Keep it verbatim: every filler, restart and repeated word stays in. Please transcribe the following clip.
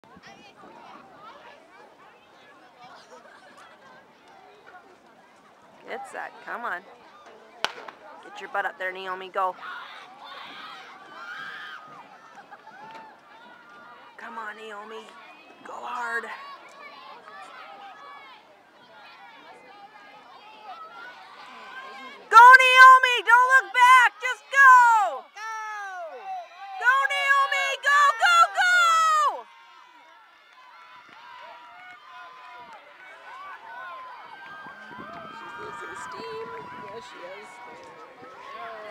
Good set. Come on. Get your butt up there, Naomi. Go. Come on, Naomi. Go hard. Go, Naomi! Don't look back! Just go! Go! Go, Naomi! Go, go, go! She's losing steam. Yes, she is.